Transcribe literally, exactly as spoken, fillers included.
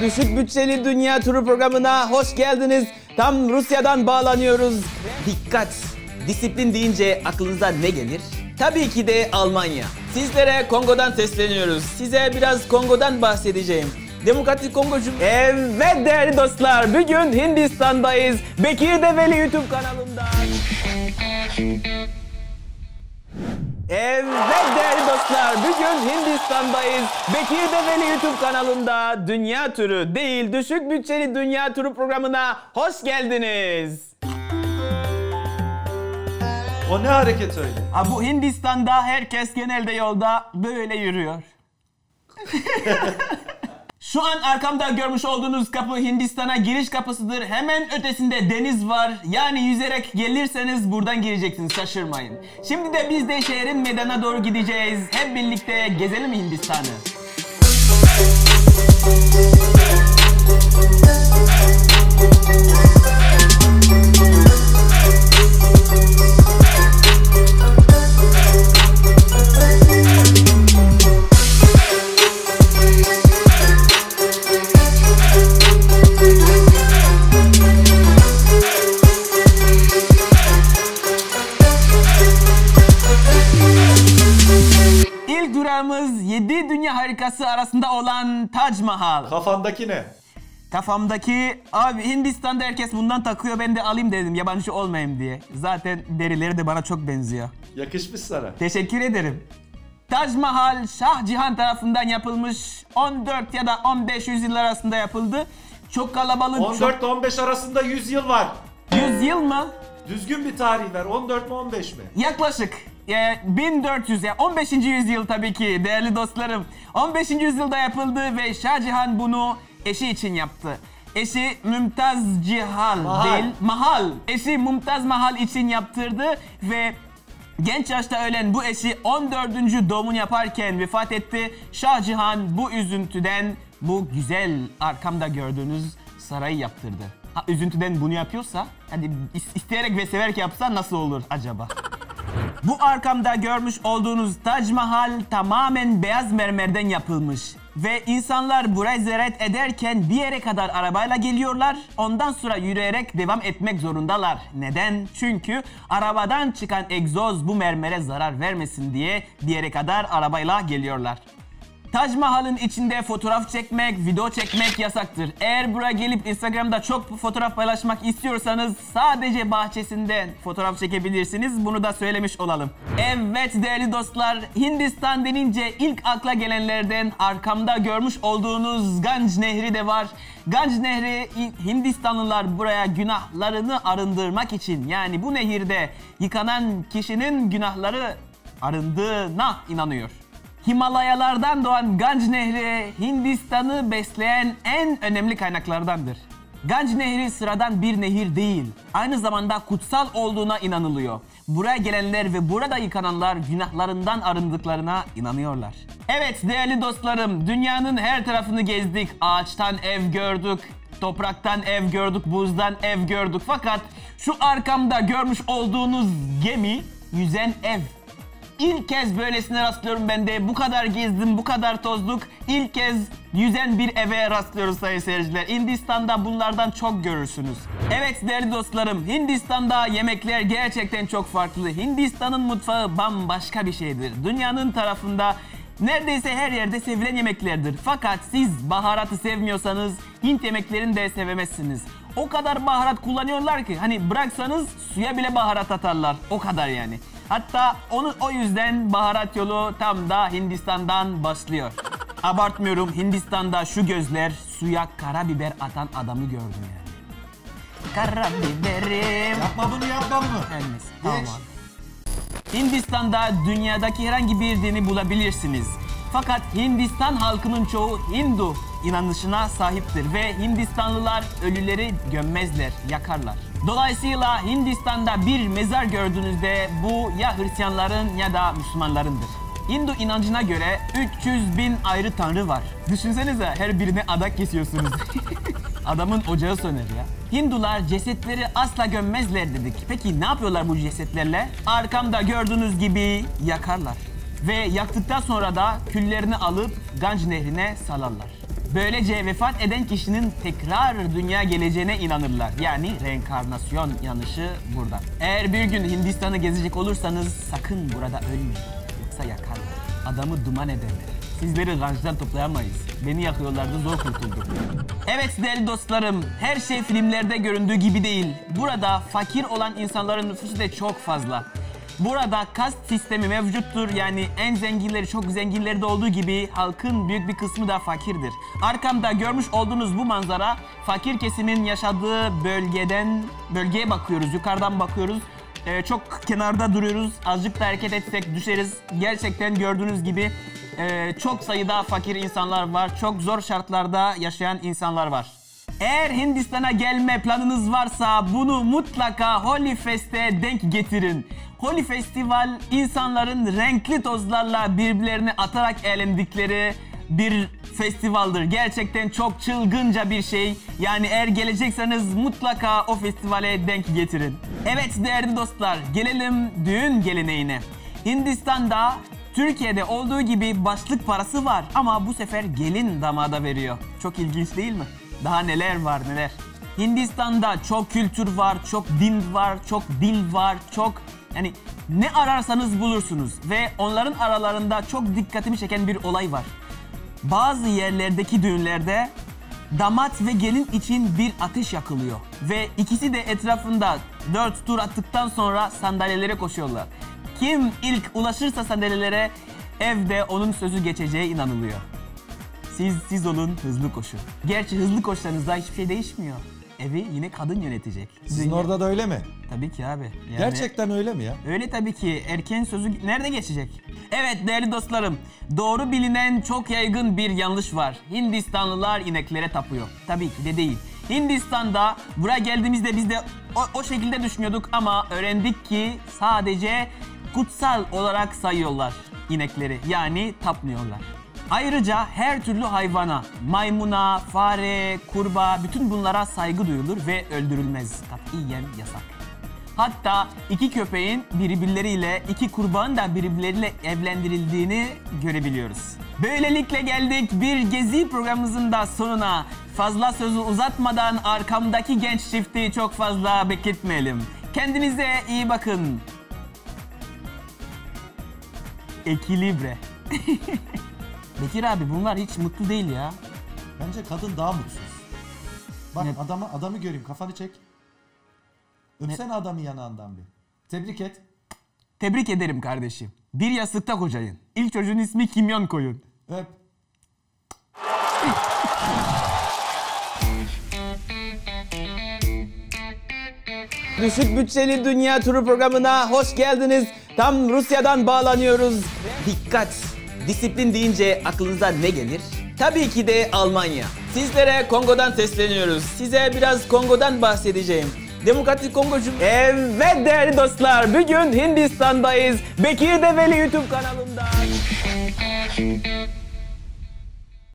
Düşük bütçeli dünya turu programına hoş geldiniz. Tam Rusya'dan bağlanıyoruz. Dikkat! Disiplin deyince aklınıza ne gelir? Tabii ki de Almanya. Sizlere Kongo'dan sesleniyoruz. Size biraz Kongo'dan bahsedeceğim. Demokratik Kongo Cumhuriyeti. Evet değerli dostlar, bugün Hindistan'dayız. Bekir Develi YouTube kanalında. Evet değerli dostlar, bugün Hindistan'dayız. Bekir Develi YouTube kanalında dünya turu değil, düşük bütçeli dünya turu programına hoş geldiniz. O ne hareket öyle? Ha, bu Hindistan'da herkes genelde yolda böyle yürüyor. Şu an arkamda görmüş olduğunuz kapı Hindistan'a giriş kapısıdır. Hemen ötesinde deniz var. Yani yüzerek gelirseniz buradan gireceksiniz, şaşırmayın. Şimdi de biz de şehrin meydana doğru gideceğiz. Hep birlikte gezelim Hindistan'ı. yedi dünya harikası arasında olan Taj Mahal. Kafandaki ne? Kafamdaki, abi Hindistan'da herkes bundan takıyor, ben de alayım dedim yabancı olmayayım diye. Zaten derileri de bana çok benziyor. Yakışmış sana. Teşekkür ederim. Taj Mahal Şah Cihan tarafından yapılmış. on dört ya da on beş yüzyıllar arasında yapıldı. Çok kalabalık. on dört on beş arasında yüz yıl var. yüz yıl mı? Düzgün bir tarih ver. on dört mi on beş mi? Yaklaşık. bin dört yüz ya on beşinci yüzyıl tabii ki değerli dostlarım. on beşinci yüzyılda yapıldı ve Şah Cihan bunu eşi için yaptı. Eşi Mümtaz Cihal Mahal. değil, Mahal. Eşi Mümtaz Mahal için yaptırdı ve genç yaşta ölen bu eşi on dördüncü doğumunu yaparken vefat etti. Şah Cihan bu üzüntüden bu güzel arkamda gördüğünüz sarayı yaptırdı. Ha, üzüntüden bunu yapıyorsa, hadi isteyerek ve severek yapsa nasıl olur acaba? Bu arkamda görmüş olduğunuz Taj Mahal tamamen beyaz mermerden yapılmış. Ve insanlar burayı ziyaret ederken bir yere kadar arabayla geliyorlar. Ondan sonra yürüyerek devam etmek zorundalar. Neden? Çünkü arabadan çıkan egzoz bu mermere zarar vermesin diye bir yere kadar arabayla geliyorlar. Taj Mahal'ın içinde fotoğraf çekmek, video çekmek yasaktır. Eğer buraya gelip Instagram'da çok fotoğraf paylaşmak istiyorsanız sadece bahçesinde fotoğraf çekebilirsiniz. Bunu da söylemiş olalım. Evet değerli dostlar, Hindistan denince ilk akla gelenlerden arkamda görmüş olduğunuz Ganj Nehri de var. Ganj Nehri, Hindistanlılar buraya günahlarını arındırmak için, yani bu nehirde yıkanan kişinin günahları arındığına inanıyor. Himalayalardan doğan Ganj Nehri, Hindistan'ı besleyen en önemli kaynaklardandır. Ganj Nehri sıradan bir nehir değil, aynı zamanda kutsal olduğuna inanılıyor. Buraya gelenler ve burada yıkananlar günahlarından arındıklarına inanıyorlar. Evet değerli dostlarım, dünyanın her tarafını gezdik. Ağaçtan ev gördük, topraktan ev gördük, buzdan ev gördük. Fakat şu arkamda görmüş olduğunuz gemi yüzen ev. İlk kez böylesine rastlıyorum ben de. Bu kadar gezdim, bu kadar tozduk. İlk kez yüzen bir eve rastlıyoruz sayın seyirciler. Hindistan'da bunlardan çok görürsünüz. Evet değerli dostlarım, Hindistan'da yemekler gerçekten çok farklı. Hindistan'ın mutfağı bambaşka bir şeydir. Dünyanın tarafında neredeyse her yerde sevilen yemeklerdir. Fakat siz baharatı sevmiyorsanız Hint yemeklerini de sevemezsiniz. O kadar baharat kullanıyorlar ki hani bıraksanız suya bile baharat atarlar. O kadar yani. Hatta onu o yüzden baharat yolu tam da Hindistan'dan başlıyor. Abartmıyorum, Hindistan'da şu gözler suya karabiber atan adamı gördüm yani. Karabiberim. Yapma bunu, yapma bunu. Elmez. Tamam. Hindistan'da dünyadaki herhangi bir dini bulabilirsiniz. Fakat Hindistan halkının çoğu Hindu inanışına sahiptir ve Hindistanlılar ölüleri gömmezler, yakarlar. Dolayısıyla Hindistan'da bir mezar gördüğünüzde bu ya Hristiyanların ya da Müslümanlarındır. Hindu inancına göre üç yüz bin ayrı tanrı var. Düşünsenize her birine adak kesiyorsunuz. Adamın ocağı söner ya. Hindular cesetleri asla gömmezler dedik. Peki ne yapıyorlar bu cesetlerle? Arkamda gördüğünüz gibi yakarlar. Ve yaktıktan sonra da küllerini alıp Ganj Nehri'ne salarlar. Böylece vefat eden kişinin tekrar dünya geleceğine inanırlar. Yani reenkarnasyon inanışı burada. Eğer bir gün Hindistan'ı gezecek olursanız sakın burada ölmeyin. Yoksa yakarlar. Adamı duman ederler. Sizleri rançtan toplayamayız. Beni yakıyorlardı, zor kurtuldum. Evet değerli dostlarım, her şey filmlerde göründüğü gibi değil. Burada fakir olan insanların nüfusu da çok fazla. Burada kast sistemi mevcuttur. Yani en zenginleri çok zenginleri de olduğu gibi halkın büyük bir kısmı da fakirdir. Arkamda görmüş olduğunuz bu manzara fakir kesimin yaşadığı bölgeden bölgeye bakıyoruz. Yukarıdan bakıyoruz. Ee, çok kenarda duruyoruz. Azıcık da hareket etsek düşeriz. Gerçekten gördüğünüz gibi e, çok sayıda fakir insanlar var. Çok zor şartlarda yaşayan insanlar var. Eğer Hindistan'a gelme planınız varsa bunu mutlaka Holi Fest'e denk getirin. Holi Festival insanların renkli tozlarla birbirlerini atarak eğlendikleri bir festivaldir. Gerçekten çok çılgınca bir şey. Yani eğer gelecekseniz mutlaka o festivale denk getirin. Evet değerli dostlar, gelelim düğün geleneğine. Hindistan'da Türkiye'de olduğu gibi başlık parası var ama bu sefer gelin damada veriyor. Çok ilginç değil mi? Daha neler var neler. Hindistan'da çok kültür var, çok din var, çok dil var, çok yani ne ararsanız bulursunuz ve onların aralarında çok dikkatimi çeken bir olay var. Bazı yerlerdeki düğünlerde damat ve gelin için bir ateş yakılıyor ve ikisi de etrafında dört tur attıktan sonra sandalyelere koşuyorlar. Kim ilk ulaşırsa sandalyelere evde onun sözü geçeceği inanılıyor. Siz siz olun, hızlı koşun. Gerçi hızlı koşsanızda hiçbir şey değişmiyor. Evi yine kadın yönetecek. Sizin Dünya... orada da öyle mi? Tabii ki abi. Yani... Gerçekten öyle mi ya? Öyle tabii ki. Erkeğin sözü nerede geçecek? Evet değerli dostlarım. Doğru bilinen çok yaygın bir yanlış var. Hindistanlılar ineklere tapıyor. Tabii ki de değil. Hindistan'da buraya geldiğimizde biz de o, o şekilde düşünüyorduk ama öğrendik ki sadece kutsal olarak sayıyorlar inekleri. Yani tapmıyorlar. Ayrıca her türlü hayvana, maymuna, fare, kurbağa bütün bunlara saygı duyulur ve öldürülmez. Katiyen yasak. Hatta iki köpeğin birbirleriyle, iki kurbağanın da birbirleriyle evlendirildiğini görebiliyoruz. Böylelikle geldik bir gezi programımızın da sonuna. Fazla sözü uzatmadan arkamdaki genç çifti çok fazla bekletmeyelim. Kendinize iyi bakın. Ekilibre. Bekir abi bunlar hiç mutlu değil ya. Bence kadın daha mutsuz. Bak Ne? adamı adamı göreyim, kafanı çek. Öpsene adamı yanağından bir. Tebrik et. Tebrik ederim kardeşim. Bir yastıkta kocayın. İlk çocuğun ismi Kimyon koyun. Öp. Düşük bütçeli dünya turu programına hoş geldiniz. Tam Rusya'dan bağlanıyoruz. Dikkat! Disiplin deyince aklınıza ne gelir? Tabii ki de Almanya. Sizlere Kongo'dan sesleniyoruz. Size biraz Kongo'dan bahsedeceğim. Demokratik Kongo Cum... Evet değerli dostlar, bugün Hindistan'dayız. Bekir Develi YouTube kanalımda.